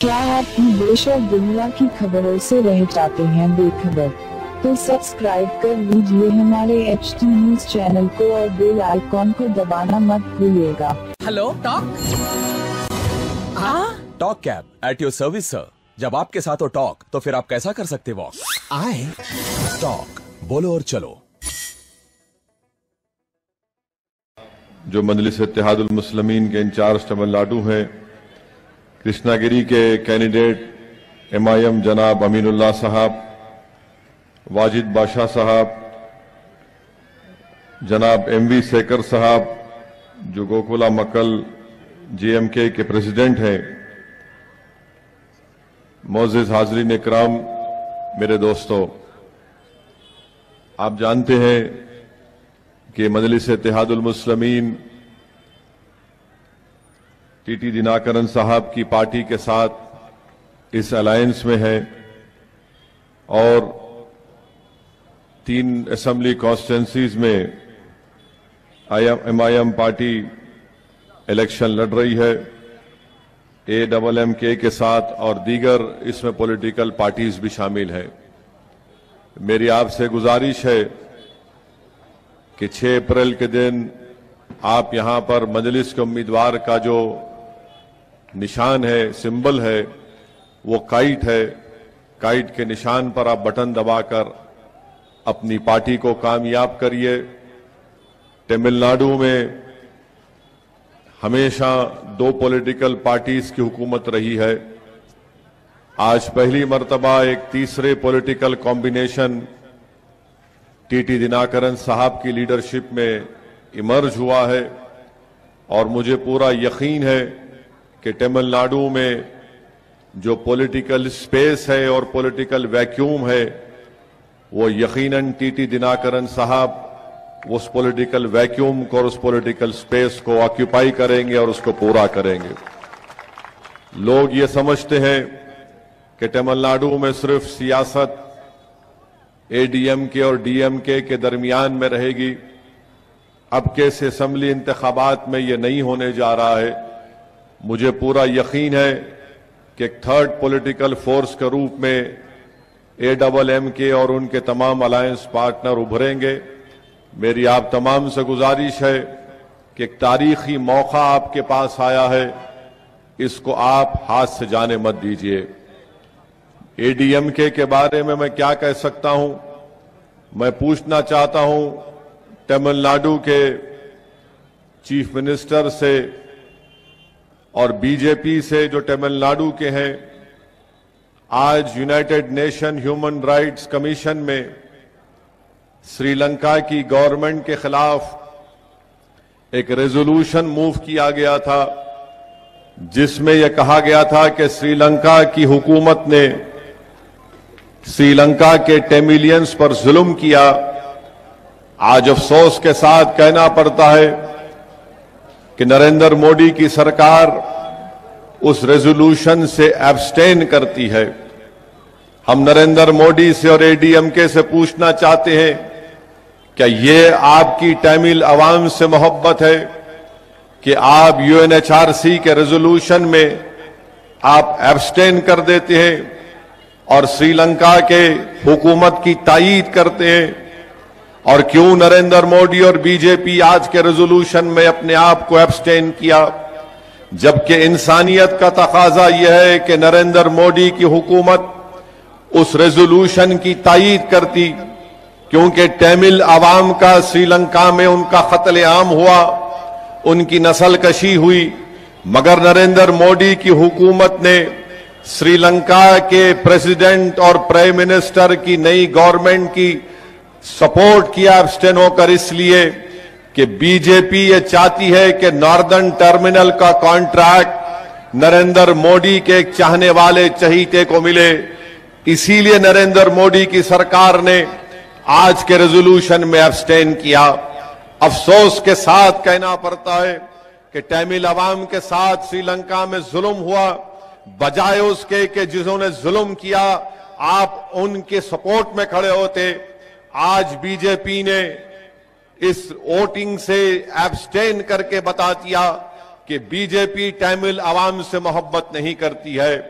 क्या आप भी देश और दुनिया की खबरों से रह जाते हैं बेखबर? तो सब्सक्राइब कर लीजिए हमारे HT न्यूज चैनल को और बेल आइकॉन को दबाना मत भूलिएगा। Hello talk. Talk cab at your service sir. जब आपके साथ हो टॉक तो फिर आप कैसा कर सकते वॉक? आए टॉक बोलो और चलो। जो मजलिस इत्तेहादुल मुस्लिमीन के इंचार्ज तमिलनाडु हैं, कृष्णागिरी के कैंडिडेट MIM जनाब अमीनुल्लाह साहब, वाजिद बादशाह साहब, जनाब MV सेकर साहब जो गोकुला मक्कल JMK के प्रेसिडेंट हैं, मोअज़्ज़िज़ हाज़रीन इकराम, मेरे दोस्तों, आप जानते हैं कि मजलिस इत्तेहादुल मुस्लिमीन TT दिनाकरन साहब की पार्टी के साथ इस अलायंस में है और 3 असेंबली कॉन्स्टिट्यूंसीज में MIM पार्टी इलेक्शन लड़ रही है, AMMK के साथ, और दीगर इसमें पॉलिटिकल पार्टीज भी शामिल हैं। मेरी आपसे गुजारिश है कि 6 अप्रैल के दिन आप यहां पर मजलिस के उम्मीदवार का जो निशान है, सिंबल है, वो काइट है। काइट के निशान पर आप बटन दबाकर अपनी पार्टी को कामयाब करिए। तमिलनाडु में हमेशा 2 पॉलिटिकल पार्टीज की हुकूमत रही है। आज पहली मर्तबा एक तीसरे पॉलिटिकल कॉम्बिनेशन TT दिनाकरन साहब की लीडरशिप में इमर्ज हुआ है और मुझे पूरा यकीन है कि तमिलनाडु में जो पॉलिटिकल स्पेस है और पॉलिटिकल वैक्यूम है, वो यकीनन TT दिनाकरन साहब उस पॉलिटिकल वैक्यूम को और उस पॉलिटिकल स्पेस को ऑक्यूपाई करेंगे और उसको पूरा करेंगे। लोग ये समझते हैं कि तमिलनाडु में सिर्फ सियासत ADMK और DMK के दरमियान में रहेगी। अब के इस असेंबली इंतखाबात में ये नहीं होने जा रहा है। मुझे पूरा यकीन है कि एक थर्ड पॉलिटिकल फोर्स के रूप में AMMK और उनके तमाम अलायंस पार्टनर उभरेंगे। मेरी आप तमाम से गुजारिश है कि एक तारीखी मौका आपके पास आया है, इसको आप हाथ से जाने मत दीजिए। ADMK के बारे में मैं क्या कह सकता हूं? मैं पूछना चाहता हूं तमिलनाडु के चीफ मिनिस्टर से और BJP से जो तमिलनाडु के हैं। आज United Nation Human Rights Commission में श्रीलंका की गवर्नमेंट के खिलाफ एक रेजोल्यूशन मूव किया गया था, जिसमें यह कहा गया था कि श्रीलंका की हुकूमत ने श्रीलंका के तमिलियंस पर जुल्म किया। आज अफसोस के साथ कहना पड़ता है कि नरेंद्र मोदी की सरकार उस रेजोल्यूशन से एब्सटेन करती है। हम नरेंद्र मोदी से और ADMK से पूछना चाहते हैं, क्या ये आपकी तमिल अवाम से मोहब्बत है कि आप UNHRC के रेजोल्यूशन में आप एब्सटेन कर देते हैं और श्रीलंका के हुकूमत की तायीद करते हैं? और क्यों नरेंद्र मोदी और BJP आज के रेजोल्यूशन में अपने आप को एब्सटेन किया, जबकि इंसानियत का तकाजा यह है कि नरेंद्र मोदी की हुकूमत उस रेजोल्यूशन की तायीद करती, क्योंकि तमिल अवाम का श्रीलंका में उनका कत्लेआम हुआ, उनकी नस्ल कशी हुई, मगर नरेंद्र मोदी की हुकूमत ने श्रीलंका के प्रेसिडेंट और प्राइम मिनिस्टर की नई गवर्नमेंट की सपोर्ट किया एब्सटेन होकर, इसलिए कि BJP ये चाहती है कि नॉर्दर्न टर्मिनल का कॉन्ट्रैक्ट नरेंद्र मोदी के एक चाहने वाले चहीते को मिले। इसीलिए नरेंद्र मोदी की सरकार ने आज के रेजोल्यूशन में एब्सटेन किया। अफसोस के साथ कहना पड़ता है कि तमिल अवाम के साथ श्रीलंका में जुल्म हुआ, बजाय उसके कि जिन्होंने जुल्म किया आप उनके सपोर्ट में खड़े होते। आज BJP ने इस वोटिंग से एब्सटेन करके बता दिया कि बीजेपी तमिल आवाम से मोहब्बत नहीं करती है।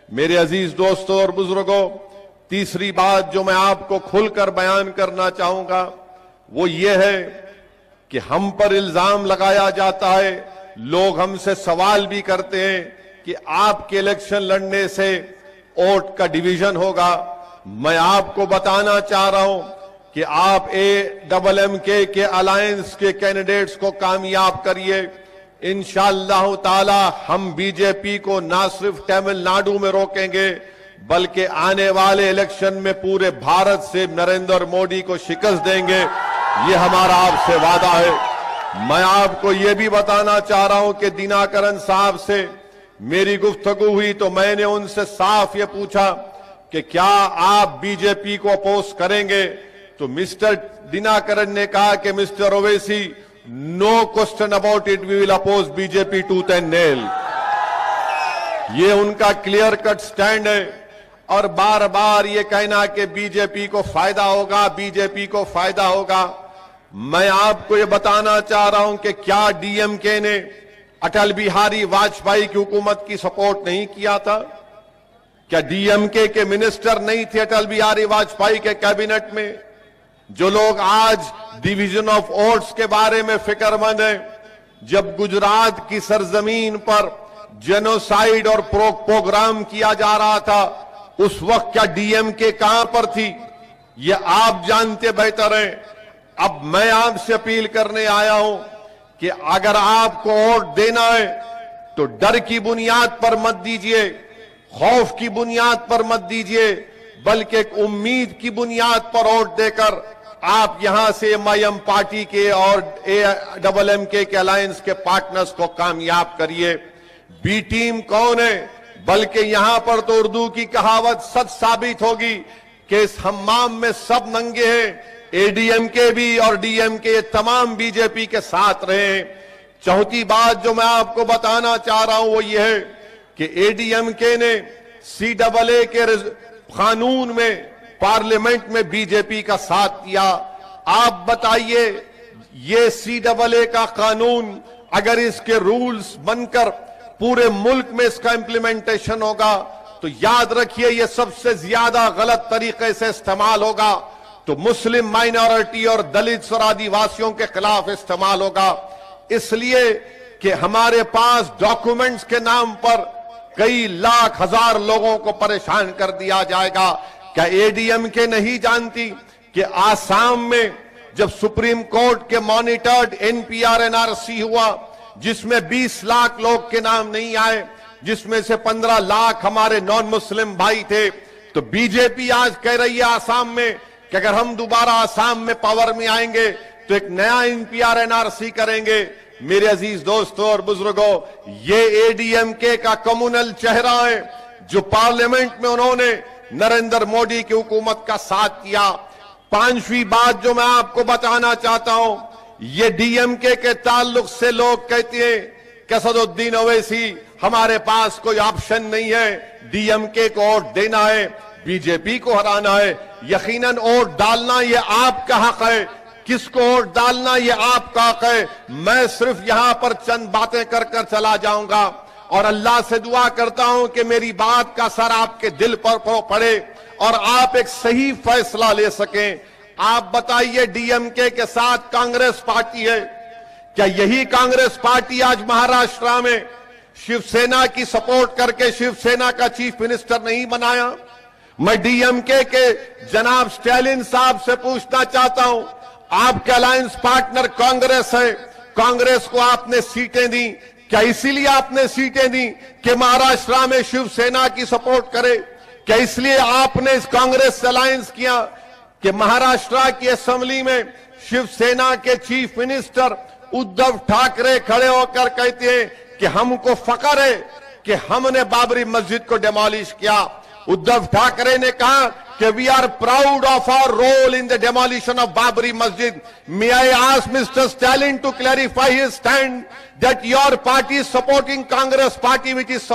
मेरे अजीज दोस्तों और बुजुर्गों, तीसरी बात जो मैं आपको खुलकर बयान करना चाहूंगा वो ये है कि हम पर इल्जाम लगाया जाता है, लोग हमसे सवाल भी करते हैं कि आपके इलेक्शन लड़ने से वोट का डिवीजन होगा। मैं आपको बताना चाह रहा हूं कि आप AMMK के अलायंस के कैंडिडेट्स को कामयाब करिए। इंशाअल्लाह ताला हम बीजेपी को ना सिर्फ तमिलनाडु में रोकेंगे बल्कि आने वाले इलेक्शन में पूरे भारत से नरेंद्र मोदी को शिकस्त देंगे। ये हमारा आपसे वादा है। मैं आपको ये भी बताना चाह रहा हूं कि दिनाकरन साहब से मेरी गुफ्तगू हुई तो मैंने उनसे साफ ये पूछा कि क्या आप बीजेपी को अपोज करेंगे, तो मिस्टर दिनाकरन ने कहा कि mister Owaisi, no question about it, we will oppose BJP tooth and nail. ये उनका क्लियर कट स्टैंड है। और बार बार ये कहना कि बीजेपी को फायदा होगा, बीजेपी को फायदा होगा। मैं आपको ये बताना चाह रहा हूं कि क्या DMK ने अटल बिहारी वाजपेयी की हुकूमत की सपोर्ट नहीं किया था? क्या DMK के मिनिस्टर नहीं थे अटल बिहारी वाजपेयी के कैबिनेट में? जो लोग आज डिवीजन ऑफ वोट्स के बारे में फिक्रमंद हैं, जब गुजरात की सरजमीन पर जेनोसाइड और प्रोग्राम किया जा रहा था, उस वक्त क्या DMK कहां पर थी? ये आप जानते बेहतर हैं। अब मैं आपसे अपील करने आया हूं कि अगर आपको वोट देना है तो डर की बुनियाद पर मत दीजिए, खौफ की बुनियाद पर मत दीजिए, बल्कि एक उम्मीद की बुनियाद पर वोट देकर आप यहां से MIM पार्टी के और AMMK के अलायंस के पार्टनर्स को कामयाब करिए। बी टीम कौन है? बल्कि यहां पर तो उर्दू की कहावत सच साबित होगी कि इस हम्माम में सब नंगे हैं। ADMK भी और DMK तमाम बीजेपी के साथ रहे। चौथी बात जो मैं आपको बताना चाह रहा हूं वो ये है कि ADMK ने CAA के कानून में पार्लियामेंट में बीजेपी का साथ दिया। आप बताइए, ये CAA का कानून अगर इसके रूल्स बनकर पूरे मुल्क में इसका इंप्लीमेंटेशन होगा तो याद रखिए ये सबसे ज्यादा गलत तरीके से इस्तेमाल होगा, तो मुस्लिम माइनॉरिटी और दलित और आदिवासियों के खिलाफ इस्तेमाल होगा। इसलिए कि हमारे पास डॉक्यूमेंट्स के नाम पर कई लाख हजार लोगों को परेशान कर दिया जाएगा। क्या ADMK नहीं जानती कि आसाम में जब सुप्रीम कोर्ट के मॉनिटर्ड NPR NRC हुआ, जिसमें 20 लाख लोग के नाम नहीं आए, जिसमें से 15 लाख हमारे नॉन मुस्लिम भाई थे, तो बीजेपी आज कह रही है आसाम में कि अगर हम दोबारा आसाम में पावर में आएंगे तो एक नया NPR NRC करेंगे। मेरे अजीज दोस्तों और बुजुर्गों, ये ADMK का कम्युनल चेहरा है जो पार्लियामेंट में उन्होंने नरेंद्र मोदी की हुकूमत का साथ किया। पांचवी बात जो मैं आपको बताना चाहता हूं, ये DMK के ताल्लुक से लोग कहते हैं कि असदुद्दीन ओवैसी, हमारे पास कोई ऑप्शन नहीं है, DMK को वोट देना है, बीजेपी को हराना है। यकीनन वोट डालना ये आपका हक है, किसको वोट डालना ये आपका हक है। मैं सिर्फ यहां पर चंद बातें कर कर चला जाऊंगा और अल्लाह से दुआ करता हूं कि मेरी बात का असर आपके दिल पर पड़े और आप एक सही फैसला ले सकें। आप बताइए, DMK के साथ कांग्रेस पार्टी है, क्या यही कांग्रेस पार्टी आज महाराष्ट्र में शिवसेना की सपोर्ट करके शिवसेना का चीफ मिनिस्टर नहीं बनाया? मैं DMK के जनाब स्टैलिन साहब से पूछना चाहता हूं, आपके अलायंस पार्टनर कांग्रेस है, कांग्रेस को आपने सीटें दी, क्या इसीलिए आपने सीटें दी कि महाराष्ट्र में शिवसेना की सपोर्ट करे? क्या इसलिए आपने इस कांग्रेस से अलायंस किया कि महाराष्ट्र की असेंबली में शिवसेना के चीफ मिनिस्टर उद्धव ठाकरे खड़े होकर कहते हैं कि हमको फख्र है कि हमने बाबरी मस्जिद को डिमोलिश किया? उद्धव ठाकरे ने कहा कि we are proud of our role in the demolition of Babri Masjid. May I ask mister Stalin to clarify his stand that your party is supporting Congress party which is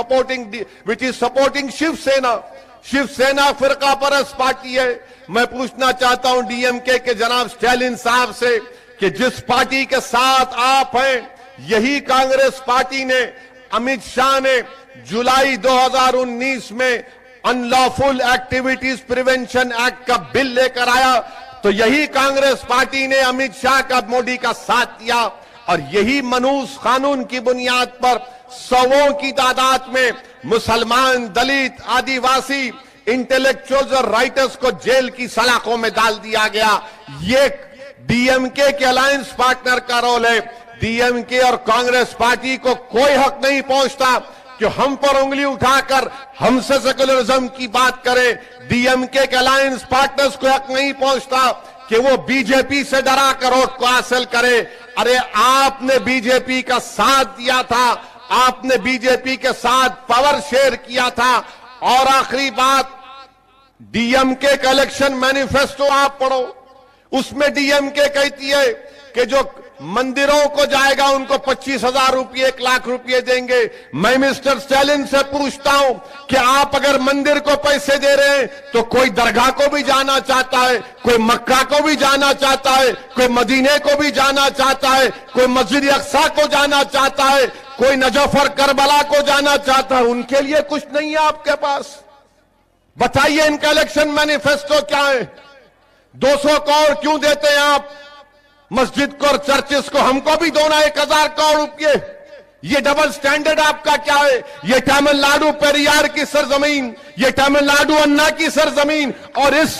supporting Shiv Sena. Shiv Sena फिरका परस्त पार्टी है। मैं पूछना चाहता हूं DMK के जनाब स्टैलिन साहब से कि जिस पार्टी के साथ आप हैं, यही कांग्रेस पार्टी ने, अमित शाह ने जुलाई 2019 में अनलॉफुल एक्टिविटीज प्रिवेंशन एक्ट का बिल लेकर आया तो यही कांग्रेस पार्टी ने अमित शाह का, मोदी का साथ दिया और यही मनूस कानून की बुनियाद पर सौों की तादाद में मुसलमान, दलित, आदिवासी, इंटेलेक्चुअल्स और राइटर्स को जेल की सलाखों में डाल दिया गया। ये डीएमके के अलायंस पार्टनर का रोल है। डीएमके और कांग्रेस पार्टी को कोई हक नहीं पहुंचता कि हम पर उंगली उठाकर हमसे सेकुलरिज्म की बात करें। डीएमके के अलायंस पार्टनर्स को हक नहीं पहुंचता कि वो बीजेपी से डरा कर वोट को हासिल करे। अरे आपने बीजेपी का साथ दिया था, आपने बीजेपी के साथ पावर शेयर किया था। और आखिरी बात, डीएमके का इलेक्शन मैनिफेस्टो आप पढ़ो, उसमें डीएमके कहती है कि जो मंदिरों को जाएगा उनको 25,000 रुपये, 1 लाख रुपये देंगे। मैं मिस्टर स्टालिन से पूछता हूं कि आप अगर मंदिर को पैसे दे रहे हैं तो कोई दरगाह को भी जाना चाहता है, कोई मक्का को भी जाना चाहता है, कोई मदीने को भी जाना चाहता है, कोई मस्जिद अक्सा को जाना चाहता है, कोई नजफ और करबला को जाना चाहता है। उनके लिए कुछ नहीं है आपके पास। बताइए इनका इलेक्शन मैनिफेस्टो क्या है? 200 करोड़ क्यों देते हैं आप मस्जिद को और चर्चेस को? हमको भी दो ना 1,000 करोड़ रुपये। ये डबल स्टैंडर्ड आपका क्या है? ये तमिलनाडु पेरियार की सरजमीन, ये तमिलनाडु अन्ना की सरजमीन, और इस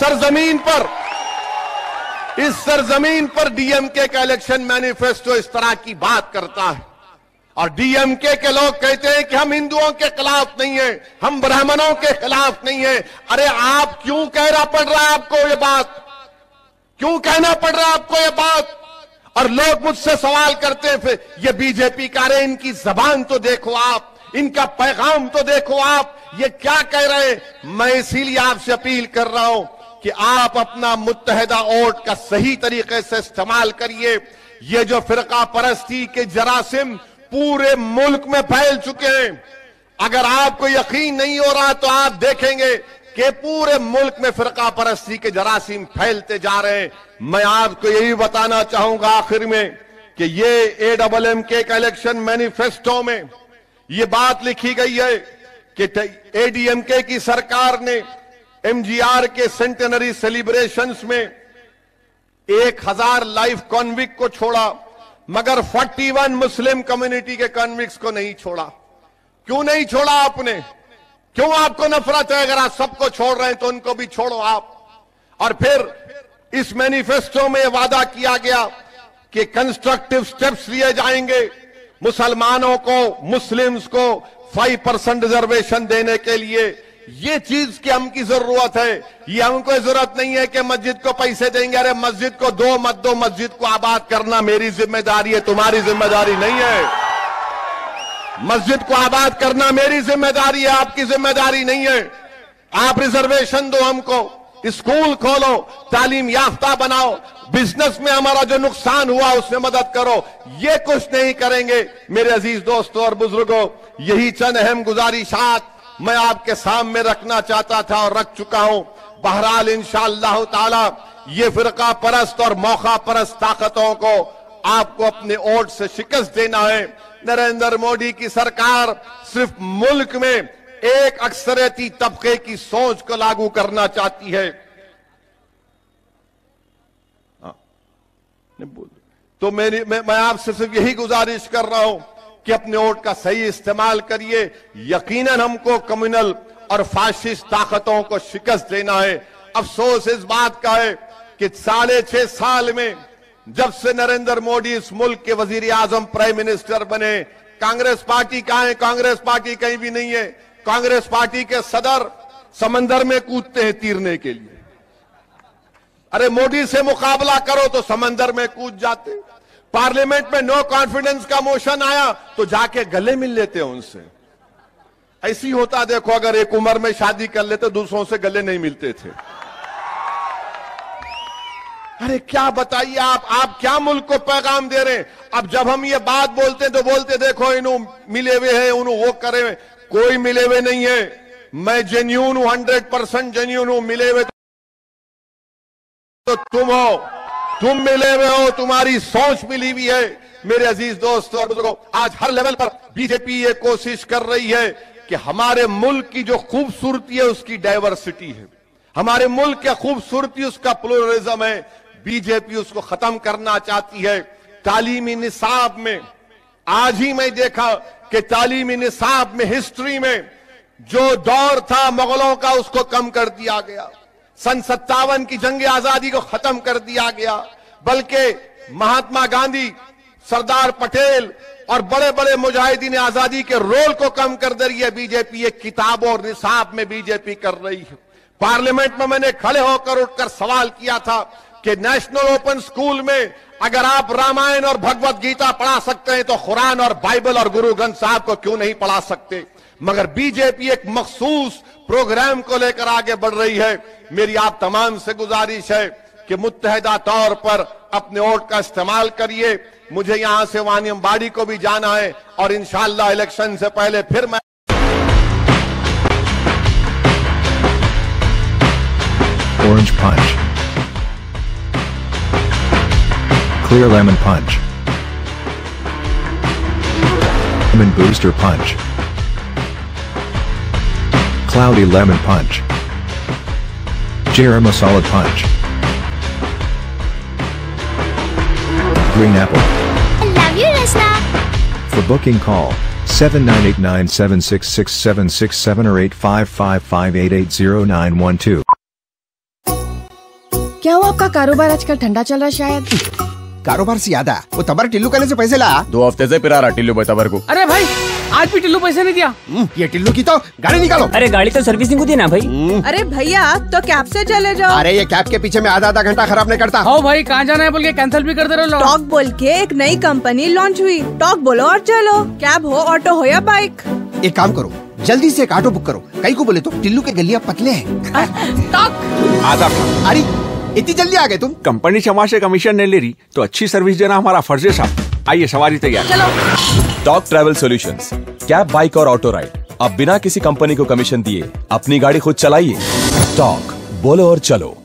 सरजमीन पर डीएमके का इलेक्शन मैनिफेस्टो इस तरह की बात करता है। और डीएमके के लोग कहते हैं कि हम हिंदुओं के खिलाफ नहीं है, हम ब्राह्मणों के खिलाफ नहीं है। अरे आप क्यों कहना पड़ रहा है आपको ये बात? क्यों कहना पड़ रहा है आपको ये बात? और लोग मुझसे सवाल करते हैं फिर ये बीजेपी का, अरे इनकी जबान तो देखो आप, इनका पैगाम तो देखो आप, ये क्या कह रहे हैं। मैं इसीलिए आपसे अपील कर रहा हूं कि आप अपना मुत्तहिदा वोट का सही तरीके से इस्तेमाल करिए। ये जो फिरका परस्ती के जरासिम पूरे मुल्क में फैल चुके हैं, अगर आपको यकीन नहीं हो रहा तो आप देखेंगे कि पूरे मुल्क में फिरका परस्ती के जरासीम फैलते जा रहे हैं। मैं आपको यही बताना चाहूंगा आखिर में कि ये एडब्ल्यूएमके का इलेक्शन मैनिफेस्टो में ये बात लिखी गई है कि एडीएमके की सरकार ने एमजीआर के सेंटेनरी सेलिब्रेशंस में 1,000 लाइफ कॉन्विक्ट को छोड़ा, मगर 41 मुस्लिम कम्युनिटी के कॉन्विक्ट्स को नहीं छोड़ा। क्यों नहीं छोड़ा आपने? क्यों आपको नफरत है? अगर आप सबको छोड़ रहे हैं तो उनको भी छोड़ो आप। और फिर इस मैनिफेस्टो में वादा किया गया कि कंस्ट्रक्टिव स्टेप्स लिए जाएंगे मुसलमानों को, मुस्लिम्स को 5% रिजर्वेशन देने के लिए। ये चीज की हमकी जरूरत है। ये हमको जरूरत नहीं है कि मस्जिद को पैसे देंगे। अरे मस्जिद को दो मत दो, मस्जिद को आबाद करना मेरी जिम्मेदारी है, तुम्हारी जिम्मेदारी नहीं है। मस्जिद को आबाद करना मेरी जिम्मेदारी है, आपकी जिम्मेदारी नहीं है। आप रिजर्वेशन दो हमको, स्कूल खोलो, तालीम याफ्ता बनाओ, बिजनेस में हमारा जो नुकसान हुआ उसमें मदद करो। ये कुछ नहीं करेंगे। मेरे अजीज दोस्तों और बुजुर्गों, यही चंद अहम गुजारिशात मैं आपके सामने रखना चाहता था और रख चुका हूं। बहरहाल इंशाअल्लाह ताला ये फिरका परस्त और मौका परस्त ताकतों को आपको अपने वोट से शिकस्त देना है। नरेंद्र मोदी की सरकार सिर्फ मुल्क में एक अक्सरियती तबके की सोच को लागू करना चाहती है। तो मैं आपसे सिर्फ यही गुजारिश कर रहा हूं कि अपने वोट का सही इस्तेमाल करिए। यकीनन हमको कम्युनल और फाशिस्ट ताकतों को शिकस्त देना है। अफसोस इस बात का है कि 6.5 साल में जब से नरेंद्र मोदी इस मुल्क के वजीर आजम प्राइम मिनिस्टर बने, कांग्रेस पार्टी कहां है? कांग्रेस पार्टी कहीं भी नहीं है। कांग्रेस पार्टी के सदर समंदर में कूदते हैं तीरने के लिए। अरे मोदी से मुकाबला करो तो समंदर में कूद जाते। पार्लियामेंट में नो कॉन्फिडेंस का मोशन आया तो जाके गले मिल लेते हैं उनसे। ऐसी होता देखो, अगर एक उम्र में शादी कर लेते दूसरों से गले नहीं मिलते थे। अरे क्या बताइए आप क्या मुल्क को पैगाम दे रहे हैं? अब जब हम ये बात बोलते हैं तो बोलते देखो इन्हों मिले हुए हैं, उन्हों वो करे हुए। कोई मिले हुए नहीं है। मैं जेन्यून हूं, 100% जेन्यून हूं। मिले हुए तो तुम हो, तुम मिले हुए हो, तुम्हारी सोच मिली हुई है। मेरे अजीज दोस्तों और बुजुर्गों, आज हर लेवल पर बीजेपी ये कोशिश कर रही है कि हमारे मुल्क की जो खूबसूरती है उसकी डाइवर्सिटी है, हमारे मुल्क की खूबसूरती उसका प्लुरलिज्म है। बीजेपी उसको खत्म करना चाहती है। तालीमी निसाब में आज ही मैं देखा कि तालीमी निसाब में हिस्ट्री में जो दौर था मुगलों का उसको कम कर दिया गया। सन 57 की जंग आजादी को खत्म कर दिया गया, बल्कि महात्मा गांधी, सरदार पटेल और बड़े बड़े मुजाहिदीन आजादी के रोल को कम कर दे रही है बीजेपी। एक किताबों और निसाब में बीजेपी कर रही है। पार्लियामेंट में मैंने खड़े होकर उठकर सवाल किया था कि नेशनल ओपन स्कूल में अगर आप रामायण और भगवत गीता पढ़ा सकते हैं तो कुरान और बाइबल और गुरु ग्रंथ साहब को क्यों नहीं पढ़ा सकते। मगर बीजेपी एक मखसूस प्रोग्राम को लेकर आगे बढ़ रही है। मेरी आप तमाम से गुजारिश है कि मुत्तहिदा तौर पर अपने वोट का इस्तेमाल करिए। मुझे यहां से वानियमबाड़ी को भी जाना है और इंशाअल्लाह इलेक्शन से पहले फिर मैं Orange Punch, Clear Lemon Punch, Lemon Booster Punch, Cloudy Lemon Punch, Jerem Solid Punch, Green Apple. I love you, Rasna. For booking call 7989766767 or 8555880912. क्या हुआ, आपका कारोबार आजकल ठंडा चल रहा है शायद? कारोबार से याद आया, वो तबर टिल्लू कहने से पैसे ला। 2 हफ्ते से पिरा रहा टिल्लू भाई तबर को। अरे भाई आज भी टिल्लू पैसे नहीं दिया। ये टिल्लू की तो गाड़ी निकालो। अरे गाड़ी तो सर्विसिंग को दी ना भाई। अरे भैया तो कैब से चले जाओ। अरे ये कैब के पीछे में आधा घंटा खराब नहीं करता। हाँ भाई कहाँ जाना है बोल के कैंसिल भी कर दे रहे हो। टॉक बोल के एक नई कंपनी लॉन्च हुई। टॉक बोलो और चलो, कैब हो, ऑटो हो या बाइक। एक काम करो, जल्दी से एक ऑटो बुक करो। कई को बोले तो टिल्लू के गलियां पतले हैं। आधा। अरे इतनी जल्दी आ गए तुम? कंपनी क्षमा से कमीशन नहीं ले रही तो अच्छी सर्विस देना हमारा फर्ज है साहब। आइए सवारी तैयार। Talk travel solutions, cab, bike और ऑटो राइड। अब बिना किसी कंपनी को कमीशन दिए अपनी गाड़ी खुद चलाइए। टॉक, बोलो और चलो।